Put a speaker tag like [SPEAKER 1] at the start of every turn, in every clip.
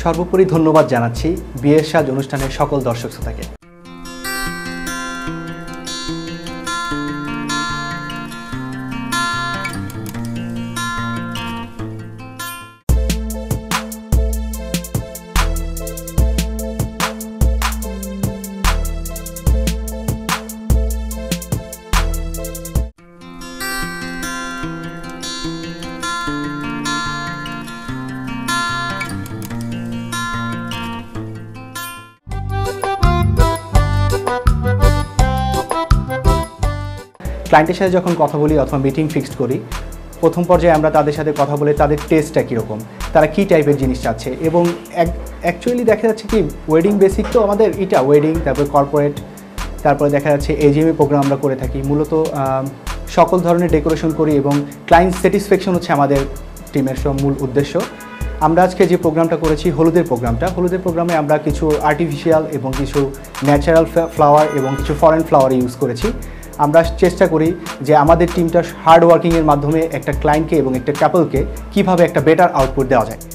[SPEAKER 1] সর্বোপরি ধন্যবাদ জানাচ্ছি বিয়ের সাজ অনুষ্ঠানের সকল দর্শক শ্রোতাকে। ক্লায়েন্টের সাথে যখন কথা বলি অথবা মিটিং ফিক্সড করি, প্রথম পর্যায়ে আমরা তাদের সাথে কথা বলে তাদের টেস্টটা কীরকম, তারা কী টাইপের জিনিস চাচ্ছে, এবং অ্যাকচুয়ালি দেখা যাচ্ছে কি ওয়েডিং বেসিক তো আমাদের এটা ওয়েডিং, তারপরে কর্পোরেট, তারপরে দেখা যাচ্ছে এজিএমএ প্রোগ্রাম আমরা করে থাকি। মূলত সকল ধরনের ডেকোরেশন করি এবং ক্লায়েন্ট স্যাটিসফ্যাকশন হচ্ছে আমাদের টিমের সব মূল উদ্দেশ্য। আমরা আজকে যে প্রোগ্রামটা করেছি হলুদের প্রোগ্রামে আমরা কিছু আর্টিফিশিয়াল এবং কিছু ন্যাচারাল ফ্লাওয়ার এবং কিছু ফরেন ফ্লাওয়ার ইউজ করেছি। আমরা চেষ্টা করি যে আমাদের টিমটা হার্ড ওয়ার্কিংয়ের মাধ্যমে একটা ক্লায়েন্টকে এবং একটা কাপলকে কীভাবে একটা বেটার আউটপুট দেওয়া যায়।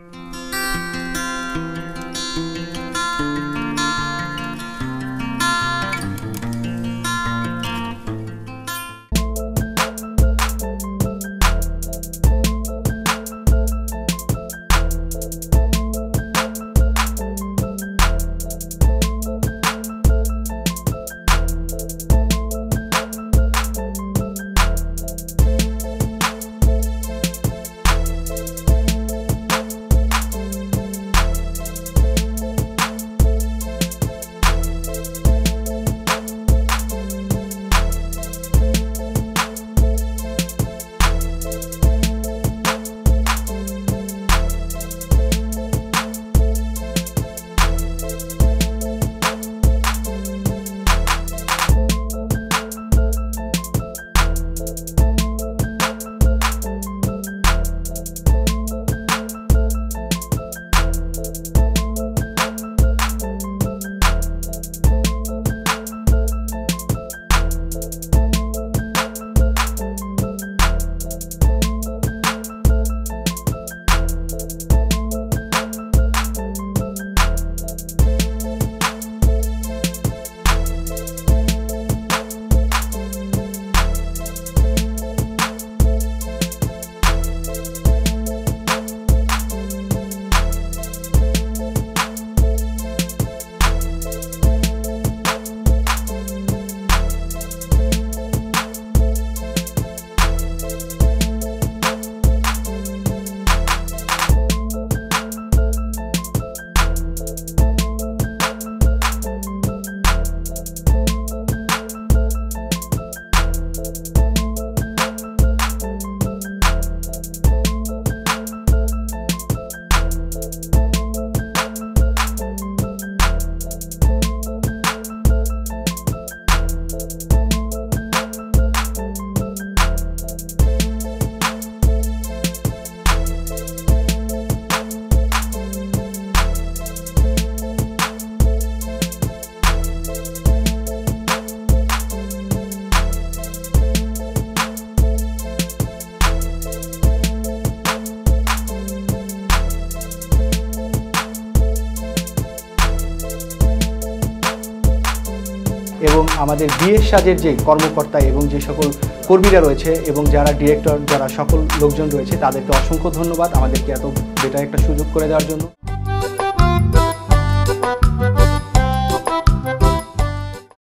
[SPEAKER 1] এবং আমাদের বিয়ের সাজের যে কর্মকর্তা এবং যে সকল কর্মীরা রয়েছে এবং যারা ডিরেক্টর, যারা সকল লোকজন রয়েছে, তাদেরকে অসংখ্য ধন্যবাদ আমাদেরকে এত বেটার একটা সুযোগ করে দেওয়ার জন্য।